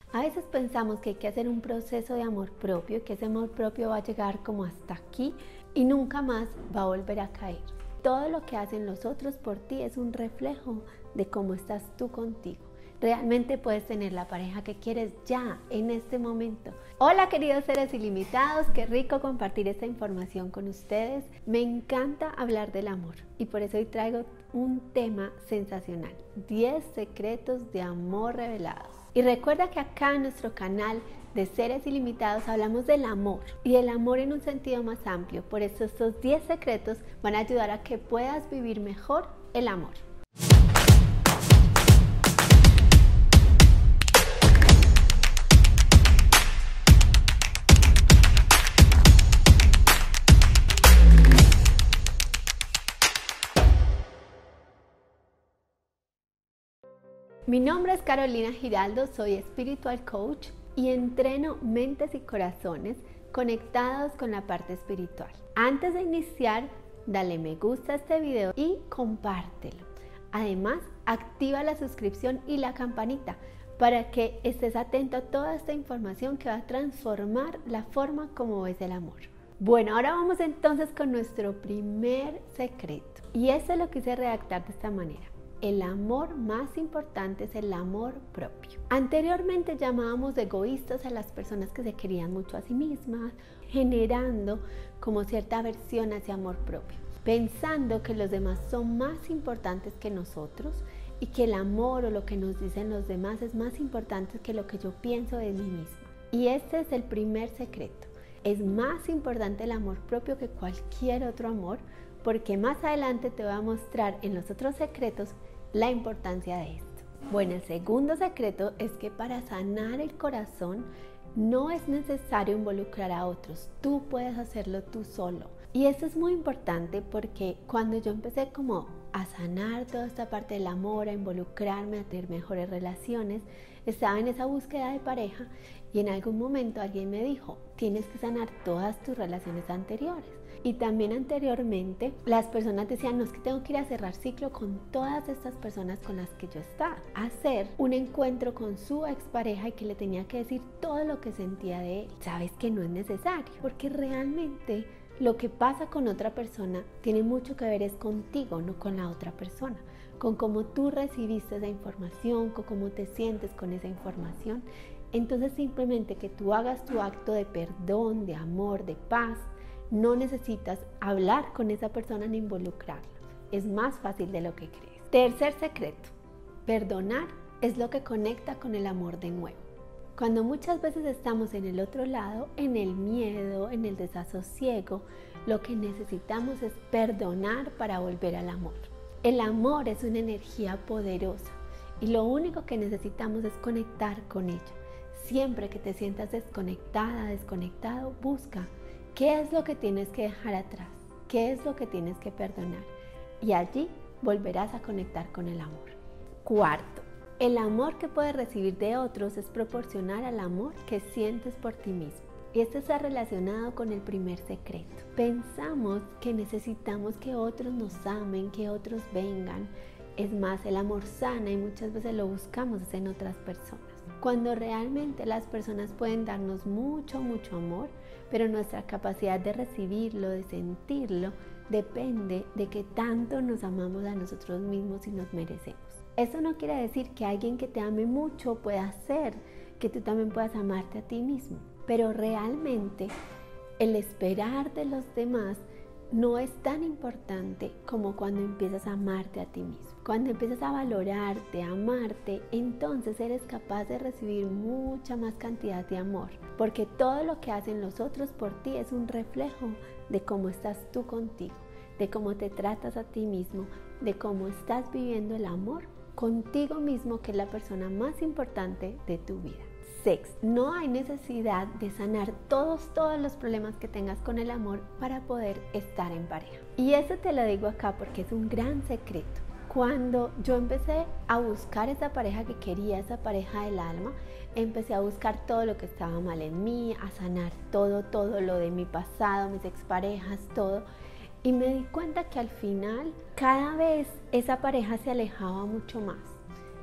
A veces pensamos que hay que hacer un proceso de amor propio y que ese amor propio va a llegar como hasta aquí y nunca más va a volver a caer. Todo lo que hacen los otros por ti es un reflejo de cómo estás tú contigo. Realmente puedes tener la pareja que quieres ya, en este momento. Hola queridos seres ilimitados, qué rico compartir esta información con ustedes. Me encanta hablar del amor y por eso hoy traigo un tema sensacional: 10 secretos de amor revelados. Y recuerda que acá en nuestro canal de Seres Ilimitados hablamos del amor y el amor en un sentido más amplio. Por eso estos 10 secretos van a ayudar a que puedas vivir mejor el amor. Mi nombre es Carolina Giraldo, soy Spiritual Coach y entreno mentes y corazones conectados con la parte espiritual. Antes de iniciar, dale me gusta a este video y compártelo. Además, activa la suscripción y la campanita para que estés atento a toda esta información que va a transformar la forma como ves el amor. Bueno, ahora vamos entonces con nuestro primer secreto. Y eso lo quise redactar de esta manera: el amor más importante es el amor propio. Anteriormente llamábamos egoístas a las personas que se querían mucho a sí mismas, generando como cierta aversión hacia amor propio, pensando que los demás son más importantes que nosotros y que el amor o lo que nos dicen los demás es más importante que lo que yo pienso de mí misma. Y este es el primer secreto: es más importante el amor propio que cualquier otro amor, porque más adelante te voy a mostrar en los otros secretos la importancia de esto. Bueno, el segundo secreto es que para sanar el corazón no es necesario involucrar a otros, tú puedes hacerlo tú solo. Y esto es muy importante porque cuando yo empecé como a sanar toda esta parte del amor, a involucrarme, a tener mejores relaciones, estaba en esa búsqueda de pareja y en algún momento alguien me dijo: tienes que sanar todas tus relaciones anteriores. Y también anteriormente las personas decían: no, es que tengo que ir a cerrar ciclo con todas estas personas con las que yo estaba, hacer un encuentro con su expareja y que le tenía que decir todo lo que sentía de él. Sabes que no es necesario, porque realmente lo que pasa con otra persona tiene mucho que ver es contigo, no con la otra persona, con cómo tú recibiste esa información, con cómo te sientes con esa información. Entonces simplemente que tú hagas tu acto de perdón, de amor, de paz. No necesitas hablar con esa persona ni involucrarla. Es más fácil de lo que crees. Tercer secreto: perdonar es lo que conecta con el amor de nuevo. Cuando muchas veces estamos en el otro lado, en el miedo, en el desasosiego, lo que necesitamos es perdonar para volver al amor. El amor es una energía poderosa y lo único que necesitamos es conectar con ella. Siempre que te sientas desconectada, desconectado, busca qué es lo que tienes que dejar atrás, qué es lo que tienes que perdonar, y allí volverás a conectar con el amor. Cuarto, el amor que puedes recibir de otros es proporcional al amor que sientes por ti mismo. Y esto está relacionado con el primer secreto. Pensamos que necesitamos que otros nos amen, que otros vengan. Es más, el amor sana y muchas veces lo buscamos en otras personas, cuando realmente las personas pueden darnos mucho, mucho amor, pero nuestra capacidad de recibirlo, de sentirlo, depende de que tanto nos amamos a nosotros mismos y nos merecemos. Eso no quiere decir que alguien que te ame mucho pueda hacer que tú también puedas amarte a ti mismo, pero realmente el esperar de los demás no es tan importante como cuando empiezas a amarte a ti mismo. Cuando empiezas a valorarte, a amarte, entonces eres capaz de recibir mucha más cantidad de amor, porque todo lo que hacen los otros por ti es un reflejo de cómo estás tú contigo, de cómo te tratas a ti mismo, de cómo estás viviendo el amor contigo mismo, que es la persona más importante de tu vida. Sexto, no hay necesidad de sanar todos los problemas que tengas con el amor para poder estar en pareja. Y eso te lo digo acá porque es un gran secreto. Cuando yo empecé a buscar esa pareja que quería, esa pareja del alma, empecé a buscar todo lo que estaba mal en mí, a sanar todo lo de mi pasado, mis exparejas, todo. Y me di cuenta que al final cada vez esa pareja se alejaba mucho más.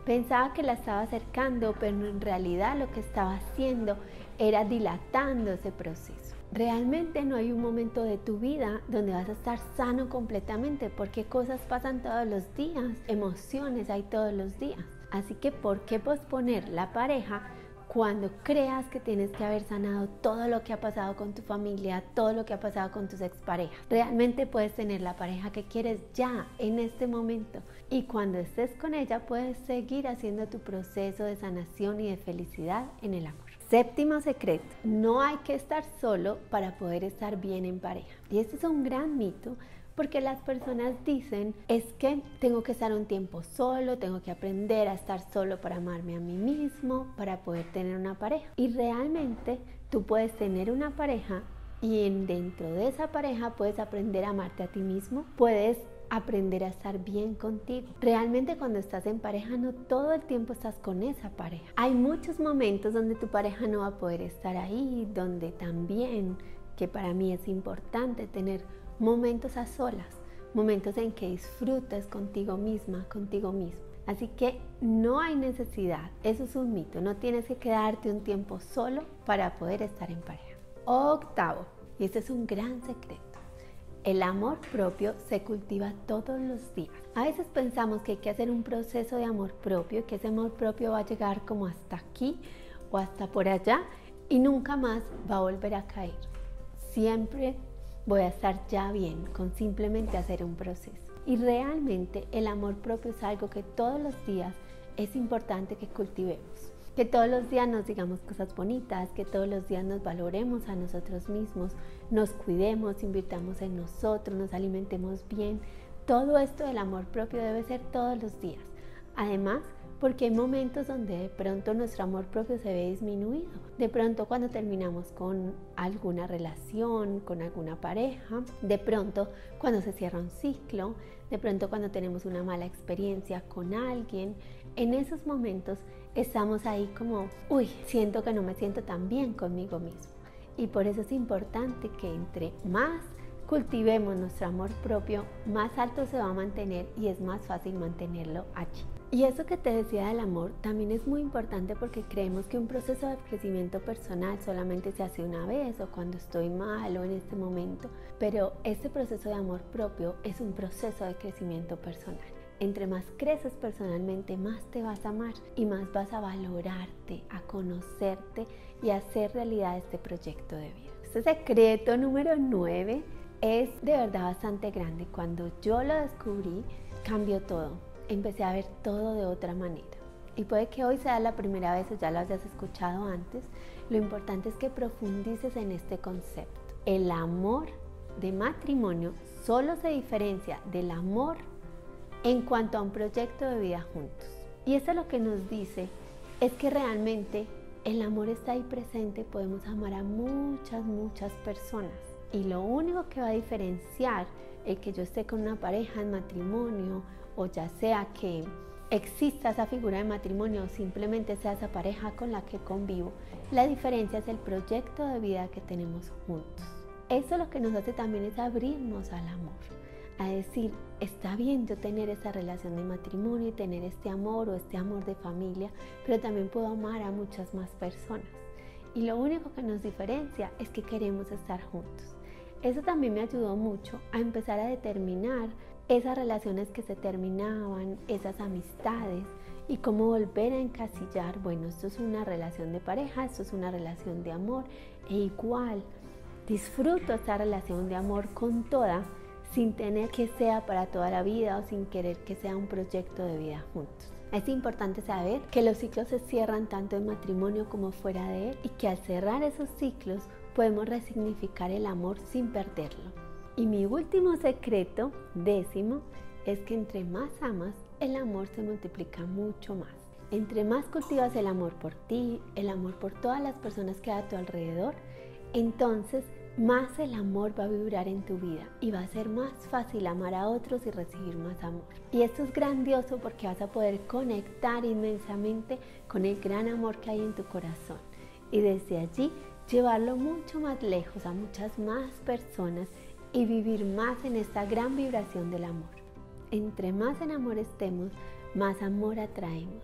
Pensaba que la estaba acercando, pero en realidad lo que estaba haciendo era dilatando ese proceso. Realmente no hay un momento de tu vida donde vas a estar sano completamente, porque cosas pasan todos los días, emociones hay todos los días. Así que ¿por qué posponer la pareja cuando creas que tienes que haber sanado todo lo que ha pasado con tu familia, todo lo que ha pasado con tus exparejas? Realmente puedes tener la pareja que quieres ya, en este momento. Y cuando estés con ella puedes seguir haciendo tu proceso de sanación y de felicidad en el amor. Séptimo secreto, no hay que estar solo para poder estar bien en pareja. Y este es un gran mito, porque las personas dicen, es que tengo que estar un tiempo solo, tengo que aprender a estar solo para amarme a mí mismo, para poder tener una pareja. Y realmente tú puedes tener una pareja y dentro de esa pareja puedes aprender a amarte a ti mismo, puedes aprender a estar bien contigo. Realmente cuando estás en pareja no todo el tiempo estás con esa pareja. Hay muchos momentos donde tu pareja no va a poder estar ahí, donde también, que para mí es importante tener momentos a solas, momentos en que disfrutes contigo misma, contigo mismo. Así que no hay necesidad, eso es un mito, no tienes que quedarte un tiempo solo para poder estar en pareja. Octavo, y este es un gran secreto, el amor propio se cultiva todos los días. A veces pensamos que hay que hacer un proceso de amor propio y que ese amor propio va a llegar como hasta aquí o hasta por allá y nunca más va a volver a caer. Siempre voy a estar ya bien con simplemente hacer un proceso. Y realmente el amor propio es algo que todos los días es importante que cultivemos. Que todos los días nos digamos cosas bonitas, que todos los días nos valoremos a nosotros mismos, nos cuidemos, invirtamos en nosotros, nos alimentemos bien. Todo esto del amor propio debe ser todos los días. Además, porque hay momentos donde de pronto nuestro amor propio se ve disminuido. De pronto cuando terminamos con alguna relación, con alguna pareja, de pronto cuando se cierra un ciclo, de pronto cuando tenemos una mala experiencia con alguien, en esos momentos estamos ahí como, siento que no me siento tan bien conmigo mismo. Y por eso es importante que entre más cultivemos nuestro amor propio, más alto se va a mantener y es más fácil mantenerlo allí. Y eso que te decía del amor también es muy importante porque creemos que un proceso de crecimiento personal solamente se hace una vez o cuando estoy mal o en este momento, pero este proceso de amor propio es un proceso de crecimiento personal. Entre más creces personalmente, más te vas a amar y más vas a valorarte, a conocerte y a hacer realidad este proyecto de vida. Este secreto número 9 es de verdad bastante grande. Cuando yo lo descubrí, cambió todo. Empecé a ver todo de otra manera. Y puede que hoy sea la primera vez o ya lo hayas escuchado antes. Lo importante es que profundices en este concepto. El amor de matrimonio solo se diferencia del amor en cuanto a un proyecto de vida juntos. Y eso lo que nos dice es que realmente el amor está ahí presente, podemos amar a muchas personas. Y lo único que va a diferenciar el que yo esté con una pareja en matrimonio, o ya sea que exista esa figura de matrimonio o simplemente sea esa pareja con la que convivo, la diferencia es el proyecto de vida que tenemos juntos. Eso lo que nos hace también es abrirnos al amor, a decir, está bien yo tener esa relación de matrimonio y tener este amor o este amor de familia, pero también puedo amar a muchas más personas. Y lo único que nos diferencia es que queremos estar juntos. Eso también me ayudó mucho a empezar a determinar esas relaciones que se terminaban, esas amistades y cómo volver a encasillar, bueno, esto es una relación de pareja, esto es una relación de amor e igual disfruto esta relación de amor con toda sin tener que sea para toda la vida o sin querer que sea un proyecto de vida juntos. Es importante saber que los ciclos se cierran tanto en matrimonio como fuera de él y que al cerrar esos ciclos podemos resignificar el amor sin perderlo. Y mi último secreto, 10º, es que entre más amas, el amor se multiplica mucho más. Entre más cultivas el amor por ti, el amor por todas las personas que hay a tu alrededor, entonces más el amor va a vibrar en tu vida y va a ser más fácil amar a otros y recibir más amor. Y esto es grandioso porque vas a poder conectar inmensamente con el gran amor que hay en tu corazón y desde allí llevarlo mucho más lejos a muchas más personas y vivir más en esta gran vibración del amor. Entre más en amor estemos, más amor atraemos.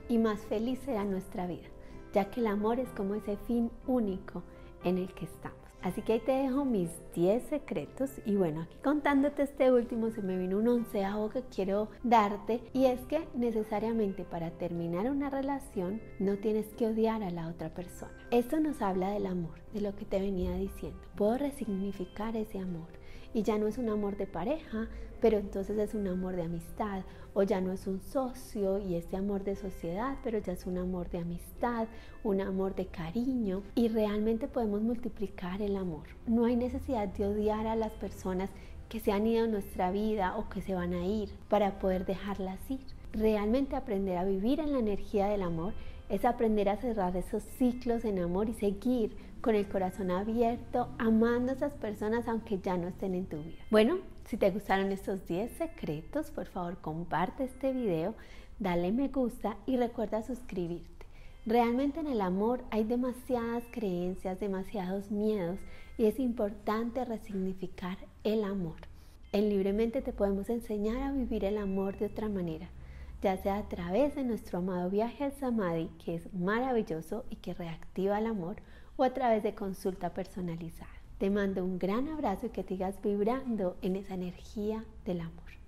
y más feliz será nuestra vida, ya que el amor es como ese fin único en el que estamos. Así que ahí te dejo mis 10 secretos y bueno, aquí contándote este último se me vino un 11avo que quiero darte, y es que necesariamente para terminar una relación no tienes que odiar a la otra persona. Esto nos habla del amor, de lo que te venía diciendo. Puedo resignificar ese amor y ya no es un amor de pareja, pero entonces es un amor de amistad, o ya no es un socio y este amor de sociedad, pero ya es un amor de amistad, un amor de cariño, y realmente podemos multiplicar el amor. No hay necesidad de odiar a las personas que se han ido en nuestra vida o que se van a ir para poder dejarlas ir. Realmente aprender a vivir en la energía del amor es aprender a cerrar esos ciclos en amor y seguir con el corazón abierto, amando a esas personas aunque ya no estén en tu vida. Bueno, si te gustaron estos 10 secretos, por favor comparte este video, dale me gusta y recuerda suscribirte. Realmente en el amor hay demasiadas creencias, demasiados miedos, y es importante resignificar el amor. En Libremente te podemos enseñar a vivir el amor de otra manera, ya sea a través de nuestro amado viaje al Samadhi, que es maravilloso y que reactiva el amor, o a través de consulta personalizada. Te mando un gran abrazo y que sigas vibrando en esa energía del amor.